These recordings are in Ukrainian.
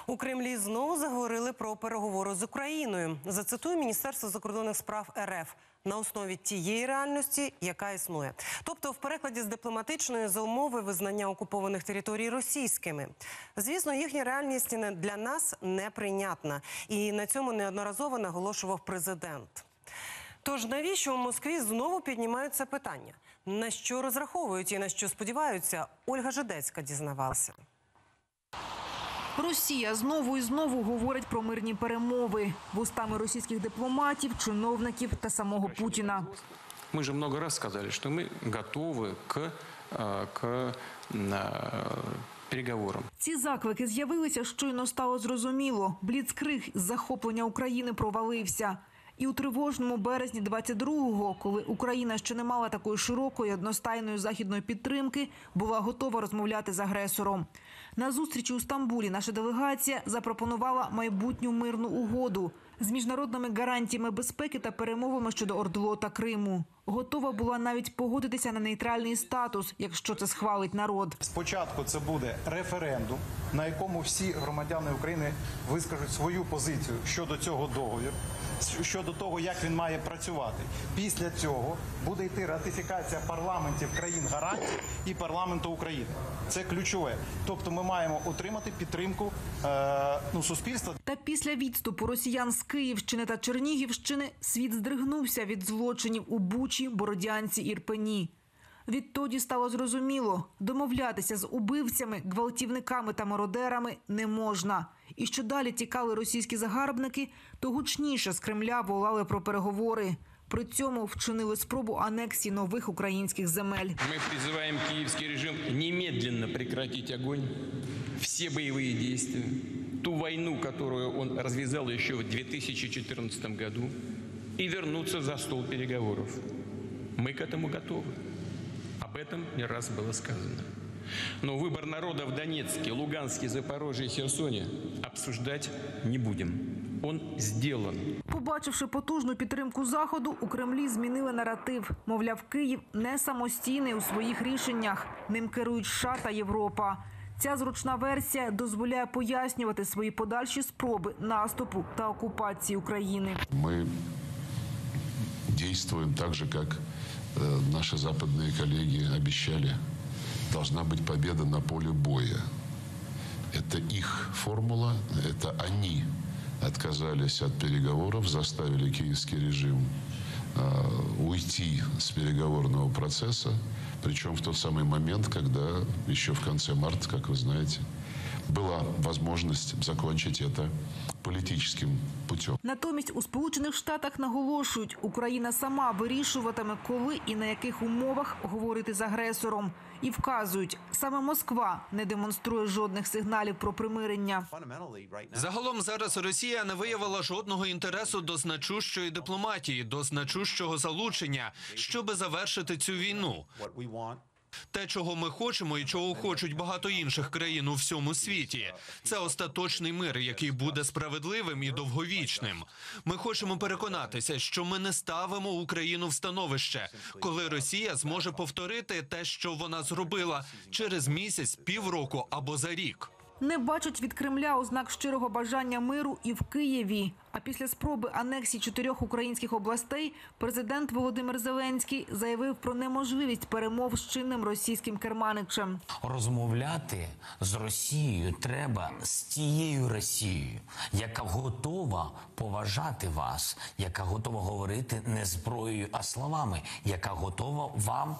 У Кремлі знову заговорили про переговори з Україною. Зацитую Міністерство закордонних справ РФ: на основі тієї реальності, яка існує. Тобто, в перекладі з дипломатичної, за умови визнання окупованих територій російськими. Звісно, їхня реальність для нас неприйнятна. І на цьому неодноразово наголошував президент. Тож навіщо у Москві знову піднімають це питання? На що розраховують і на що сподіваються? Ольга Жидецька дізнавалася. Росія знову і знову говорить про мирні перемови вустами російських дипломатів, чиновників та самого Путіна. Ми ж багато разів сказали, що ми готові к переговорам. Ці заклики з'явилися, щойно стало зрозуміло. Бліцкриг з захоплення України провалився. І у тривожному березні 22-го, коли Україна ще не мала такої широкої одностайної західної підтримки, була готова розмовляти з агресором. На зустрічі у Стамбулі наша делегація запропонувала майбутню мирну угоду з міжнародними гарантіями безпеки та перемовами щодо ОРДЛО та Криму. Готова була навіть погодитися на нейтральний статус, якщо це схвалить народ. Спочатку це буде референдум, на якому всі громадяни України вискажуть свою позицію щодо цього договору, щодо того, як він має працювати. Після цього буде йти ратифікація парламентів країн-гарантів і парламенту України. Це ключове. Тобто ми маємо отримати підтримку суспільства. Та після відступу росіян з Київщини та Чернігівщини світ здригнувся від злочинів у Бучі, Бородянці, Ірпені. Відтоді стало зрозуміло, домовлятися з убивцями, гвалтівниками та мародерами не можна. І що далі тікали російські загарбники, то гучніше з Кремля волали про переговори. При цьому вчинили спробу анексії нових українських земель. Ми призиваємо київський режим немедленно прекратити огонь, всі бойові дії, ту війну, яку він розв'язав ще в 2014 році, і повернутися за стол переговорів. Ми к этому готовы. Об этом не раз было сказано. Но выбор народа в Донецке, Луганске, Запорожье и Херсоне обсуждать не будем. Он сделан. Побачивши потужну підтримку Заходу, у Кремлі змінили наратив. Мовляв, Київ не самостійний у своїх рішеннях. Ним керують США та Європа. Ця зручна версія дозволяє пояснювати свої подальші спроби наступу та окупації України. Ми діємо так же, як наши западные коллеги обещали. Должна быть победа на поле боя. Это их формула, это они отказались от переговоров, заставили киевский режим уйти с переговорного процесса, причем в тот самый момент, когда еще в конце марта, как вы знаете, была возможность закончить это політичним путем. Натомість у Сполучених Штатах наголошують, Україна сама вирішуватиме, коли і на яких умовах говорити з агресором. І вказують, саме Москва не демонструє жодних сигналів про примирення. Загалом зараз Росія не виявила жодного інтересу до значущої дипломатії, до значущого залучення, щоби завершити цю війну. Те, чого ми хочемо і чого хочуть багато інших країн у всьому світі, це остаточний мир, який буде справедливим і довговічним. Ми хочемо переконатися, що ми не ставимо Україну в становище, коли Росія зможе повторити те, що вона зробила через місяць, півроку або за рік. Не бачать від Кремля ознак щирого бажання миру і в Києві. А після спроби анексії 4 українських областей президент Володимир Зеленський заявив про неможливість перемов з чинним російським керманичем. Розмовляти з Росією треба з тією Росією, яка готова поважати вас, яка готова говорити не зброєю, а словами, яка готова вам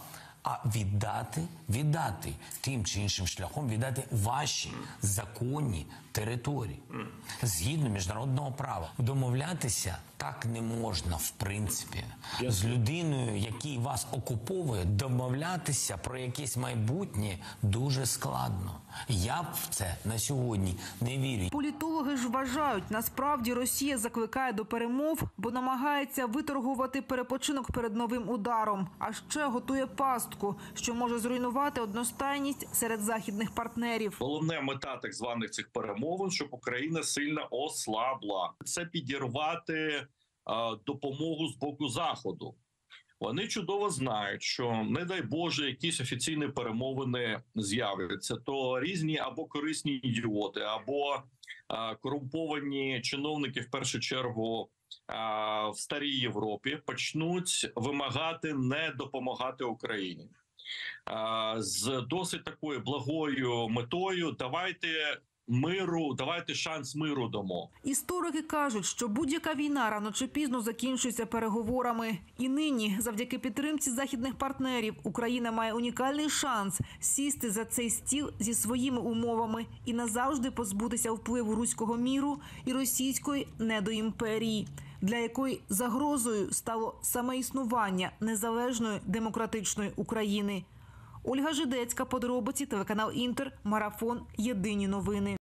віддати тим чи іншим шляхом, віддати ваші законні території. Згідно міжнародного права. Домовлятися так не можна, в принципі. З людиною, який вас окуповує, домовлятися про якесь майбутнє дуже складно. Я б в це на сьогодні не вірю. Політологи ж вважають, насправді Росія закликає до перемов, бо намагається виторгувати перепочинок перед новим ударом. А ще готує пастку, що може зруйнувати одностайність серед західних партнерів. Головна мета так званих цих перемовин, щоб Україна сильно ослабла. Це підірвати допомогу з боку Заходу. Вони чудово знають, що, не дай Боже, якісь офіційні перемовини з'являться, то різні або корисні ідіоти, або корумповані чиновники, в першу чергу в старій Європі, почнуть вимагати не допомагати Україні. З досить такою благою метою давайте шанс миру дамо. Історики кажуть, що будь-яка війна рано чи пізно закінчується переговорами. І нині, завдяки підтримці західних партнерів, Україна має унікальний шанс сісти за цей стіл зі своїми умовами і назавжди позбутися впливу руського міру і російської недоімперії, для якої загрозою стало саме існування незалежної демократичної України. Ольга Жидецька, подробиці, телеканал Інтер, Марафон, Єдині новини.